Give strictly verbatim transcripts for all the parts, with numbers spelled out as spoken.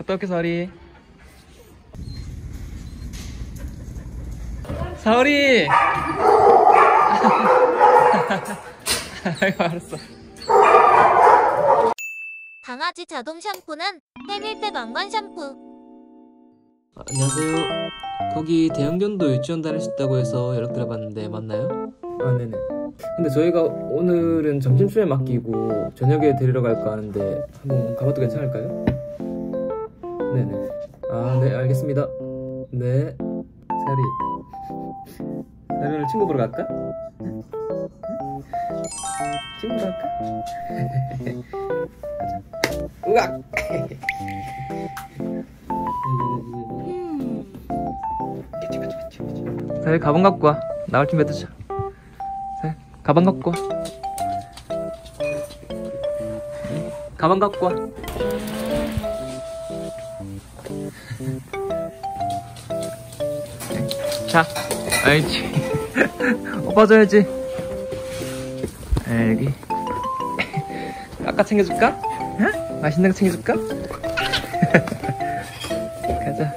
갔다 올게 사오리. 사오리. 아이고 알았어. 강아지 자동 샴푸는 해밀백 왕관 샴푸. 아, 안녕하세요. 거기 대형견도 유치원 다닐 수 있다고 해서 연락드려봤는데 맞나요? 아 네네. 근데 저희가 오늘은 점심시간에 맡기고 저녁에 데리러 갈까 하는데 한번 가봐도 괜찮을까요? 네네. 아 네 알겠습니다. 네. 사리. 사리 오늘 친구 보러 갈까? 친구 보러 갈까? 으악! 사리 가방 갖고 와. 나갈 준비 해두자. 사리 가방 갖고 와. 가방 갖고 와. 자, 알지. 오빠 줘야지. 여기. 아까 챙겨줄까? 응? 맛있는 거 챙겨줄까? 가자.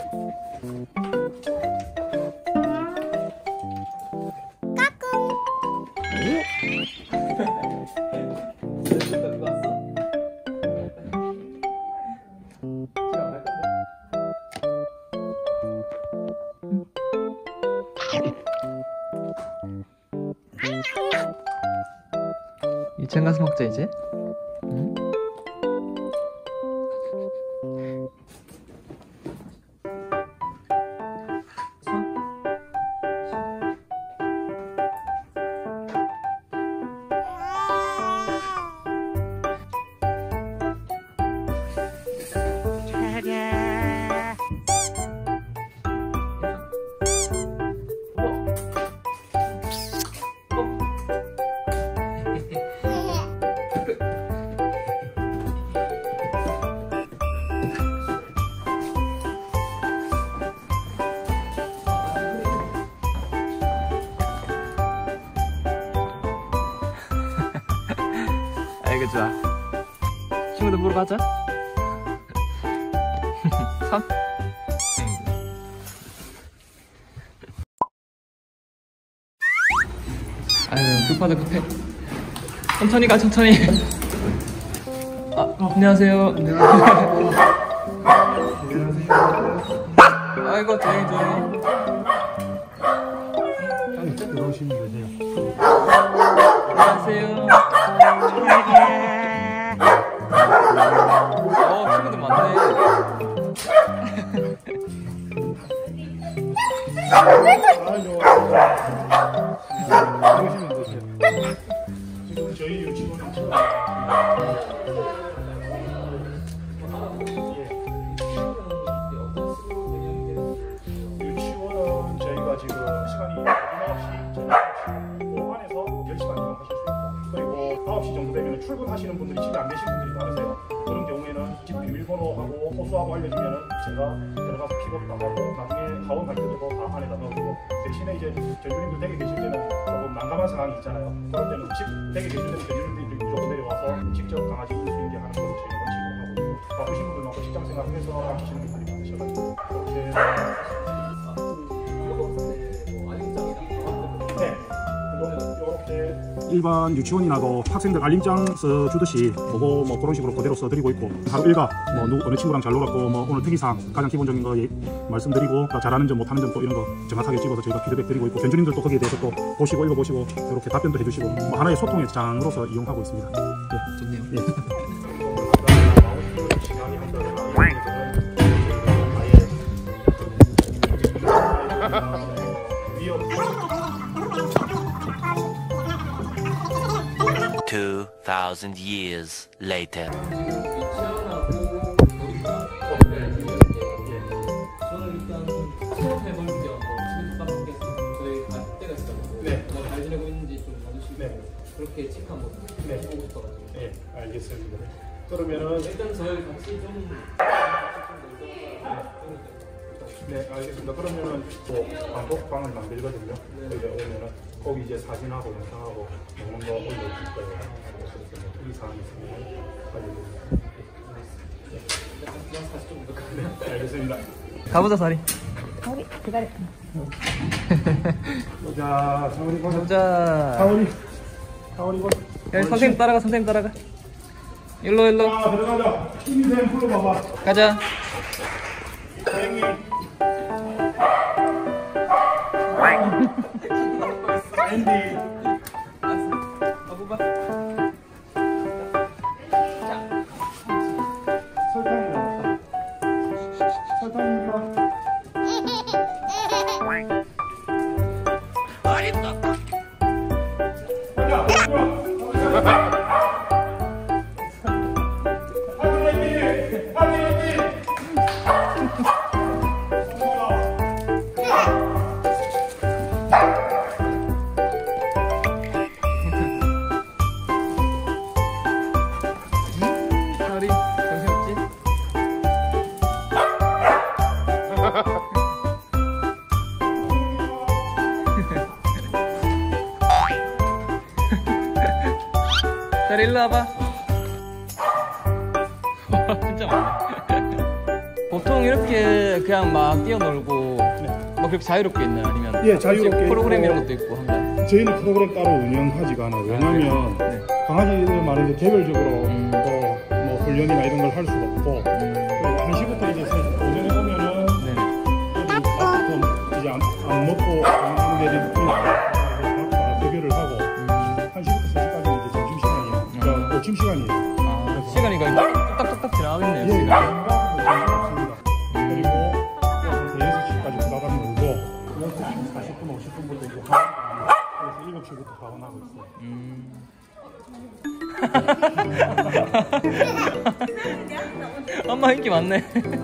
유치원 가서 먹자 이제. 응? 아이고 좋아. 친구들 보러 가자. 삼. 아유 급하다 급해. 천천히 가 천천히. 아 어, 안녕하세요. 안녕하세요. 아이고 조용히 조용히. 아니 들어오시면 되세요. 안녕하세요. 어 친구들 많네. 들어오시면 되세요. 지금 저희 유치원은 유치원은 저희가 지금 시간이 아홉 시 오반에서 열 시간 이용하실 수 있고, 그리고 아홉 시 정도 되면 출근하시는 분들이 집에 안 계신 분들이 많으세요. 그런 경우에는 집 비밀번호하고 호수하고 알려주면은 제가 들어가서 픽업도 하고 나중에 하원할 때도 다 안에다 넣어주고, 대신에 이제 전주님들 댁에 계실 때는 조금 난감한 상황이 있잖아요. 그럴 때는 집 댁에 계실 때는 전주님들이 무조건 내려와서 직접 강아지 울 수 있게 하는 걸 저희가 원칙으로 하고 있고, 바쁘신 분들하고 직장 생활해서 하시는 분들이 많으셔가지고 그렇게 일반 유치원이나도 학생들 알림장 써주듯이 그거 뭐 그런 식으로 그대로 써드리고 있고, 하루 일과 뭐 누구 어느 친구랑 잘 놀았고 뭐 오늘 특이사항 가장 기본적인 거 예, 말씀드리고, 잘하는 점 못하는 점 또 이런 거 정확하게 찍어서 저희가 피드백 드리고 있고, 견주님들도 거기에 대해서 또 보시고 읽어보시고 이렇게 답변도 해주시고 뭐 하나의 소통의 장으로서 이용하고 있습니다. 예, 좋네요. 예. Two thousand years later. 저는 일단 수업해볼 겸 집밥 먹겠습니다. 저희 갈 때가 있어가지고 네. 뭐 잘 지내고 있는지 좀 봐주시고 네. 그렇게 체크 한번 네. 해보고 싶어가지고. 네, 알겠습니다. 그러면은 일단 저희 같이 좀 네, 알겠습니다. 그러면은 또 반복방을 만들거든요. 네. 이제 오면은 거기 이제 사진하고 영상하고 먹는 거 올려줄 거예요. 그래서 뭐 특이 사항이 있으면 알려드립니다. 사십 정도 가네. 알겠습니다. 가보자 사리. 우리 기다려. 자, 사월이 봐. 가보자. 사월이. 사월이 봐. 야, 선생님 따라가, 선생님 따라가. 일로 일로. 자, 들어가자. 힘센 풀어봐봐. 가자. 다행히. 앤디. 가보봐. 설탕이 나왔다. 설탕입니다. 야, 뭐야? 하늘의 빛! 하늘의 빛! 사리 정신없지? 사리 일로 와봐. 와 진짜 많네. 보통 이렇게 그냥 막 뛰어놀고 뭐 그렇게 자유롭게 있나요? 아니면 예, 자유롭게 프로그램 있고. 이런 것도 있고 한가요? 저희는 프로그램 따로 운영하지가 않아요. 왜냐면 네. 강아지들만 이제 개별적으로 음. 또 뭐 훈련이나 이런 걸 할 수가 없고 음. 그리고 한 시부터 이제 오전에 오면은 네. 애들이 밥부터 이제 안, 안 먹고 안 내리니까 밥 대결을 하고 음. 한 시부터 세 시까지는 이제 점심 시간이에요. 그러니까 아침 시간이에요. 아, 시간이 거의 딱딱딱 지나가겠네요. 예, 지금. 정말 없습니다. 그리고 한 여섯 시까지 들어가다 놀고 여섯 시 사십 분, 오십 분부터 이제 하원 그래서 일곱 시부터 하원하고 있어요. 음. 엄마 인기 많네.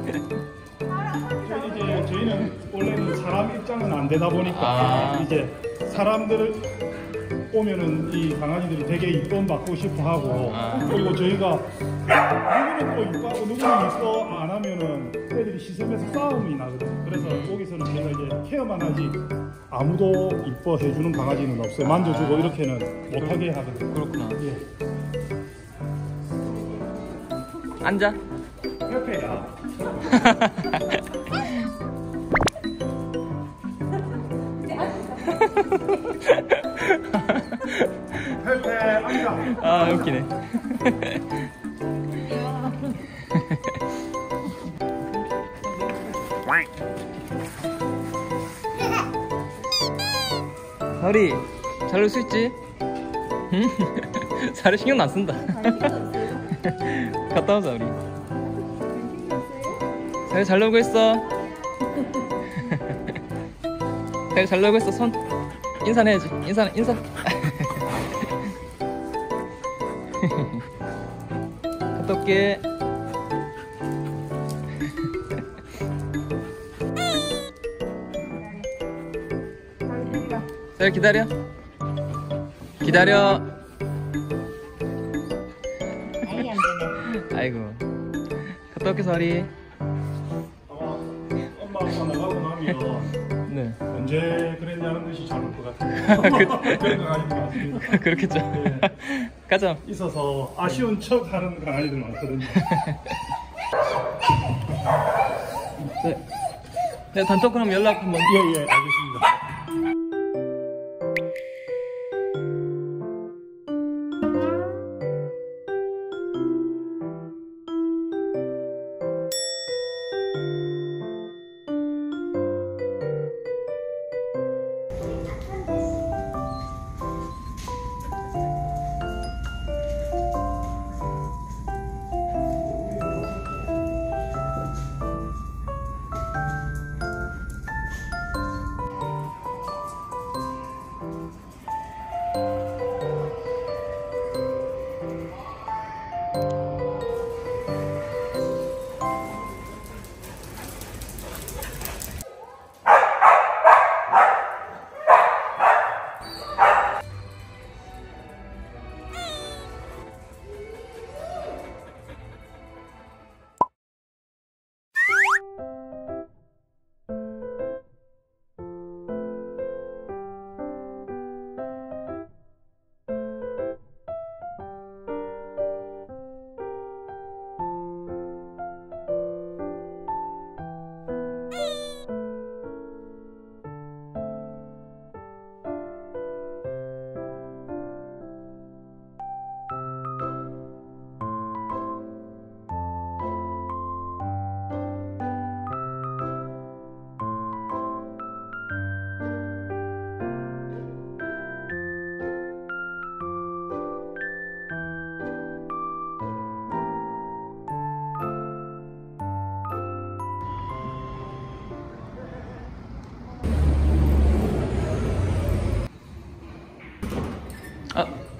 저희 이제 저희는 원래는 사람 입장은 안 되다 보니까 아. 이제 사람들 오면은 이 강아지들이 되게 이쁨 받고 싶어 하고 아. 그리고 저희가 누구는 또 이뻐하고 누구는 이뻐 안 하면은 애들이 시샘에서 싸움이 나거든요. 그래서 거기서는 저희가 이제 케어만 하지 아무도 이뻐해 주는 강아지는 없어요. 만져주고 이렇게는 못하게 하거든요. 그렇구나. 예. 앉아. 페페야. 페페 앉아. 아 웃기네. 사리 잘 놀 수 있지? 응? 사리 신경 안 쓴다. 갔다 오자 우리. 사리 잘 놀고 있어. 사리 잘 놀고 있어. 손 인사해야지. 인사 인사. 갔다 올게. 사리 기다려. 기다려. 아이 안 되네. 아이고. 갔다 올게 사리. 아마 엄마 아빠 나가고 나면 네. 언제 그랬냐는 듯이 잘 올 것 같아요. 그런 강아지들 많습니다. 그렇겠죠. 네. 가자. 있어서 아쉬운 척 하는 강아지들 많거든요. 네. 네, 단톡 그럼 연락 한번. 예, 예, 알겠습니다.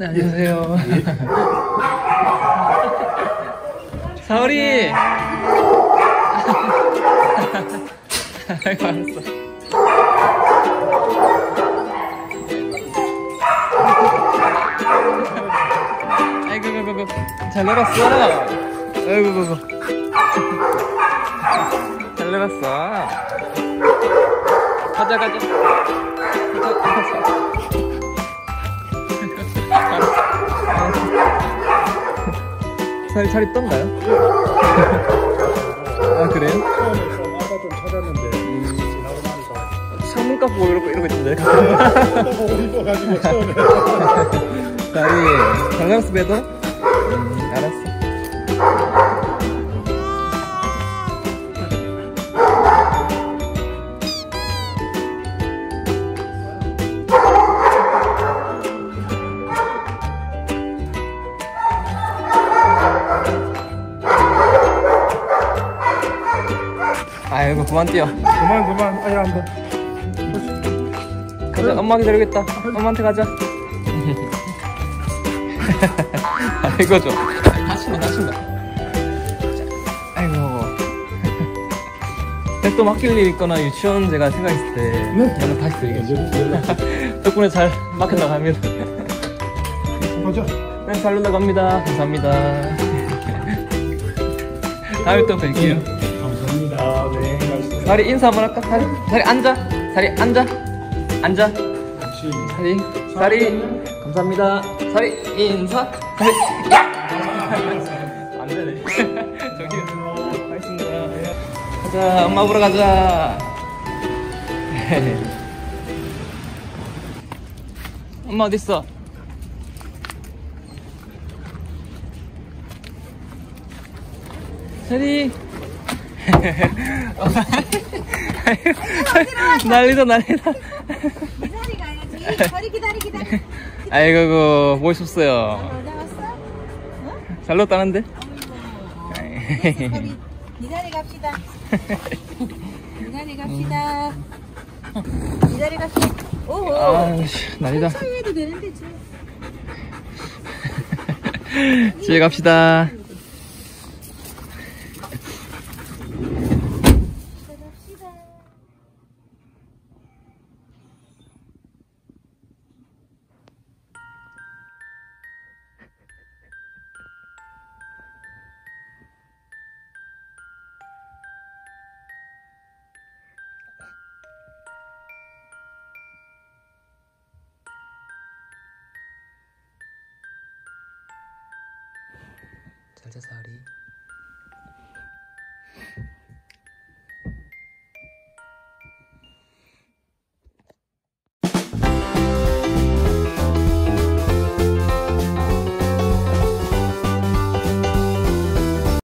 네, 안녕하세요. 사오리! 아이고, 알았어. 아이고, 아이고, 아이고. 잘 놀았어. 아이고, 아이고. 잘 놀았어. 가자, 가자. 가자, 가자. 살, 살 있던가요? 아, 그래요? 처음에 좀 아까 좀 찾았는데 지나고 나니까 창문값 보고 이러고, 이러고 있던데. 보고 싶어가지고 처음에 다리, 잘 나갔어, 배도? 음, 알았어. 아이고, 그만 뛰어. 그만 그만 아야 한다. 가자, 엄마 기다리겠다. 엄마한테 가자. 아이고, 좀. 다친다, 다친다. 아이고. 또 맡길 일 있거나 유치원 제가 생각했을 때 연락 다시 드리겠습니다. 덕분에 잘 맡긴다고 합니다. 가자. 네, 잘 놀다 갑니다. 감사합니다. 다음에 또 뵐게요. 감사합니다. 네, 감사합니다. 다리 인사 한번 할까? 다리, 다리 앉아. 다리 앉아. 앉아. 다리, 다리. 감사합니다. 다리 인사. 다리. 안 되네. 저기요. 알겠습니다. 가자, 엄마 보러 가자. 엄마 어디 있어? 다리. 난리다, 난리다. 기다리 가야지. 허리 기다리 기다리. 아이고, 뭐 있었어요? 어디 왔어? 잘 놀았다는데? 허리 기다리 갑시다. 기다리 갑시다. 기다리 갑시다. 오호. 아이씨, 난리다. 사이해도 되는데 지금. 집에 갑시다. 잘 자, 사리.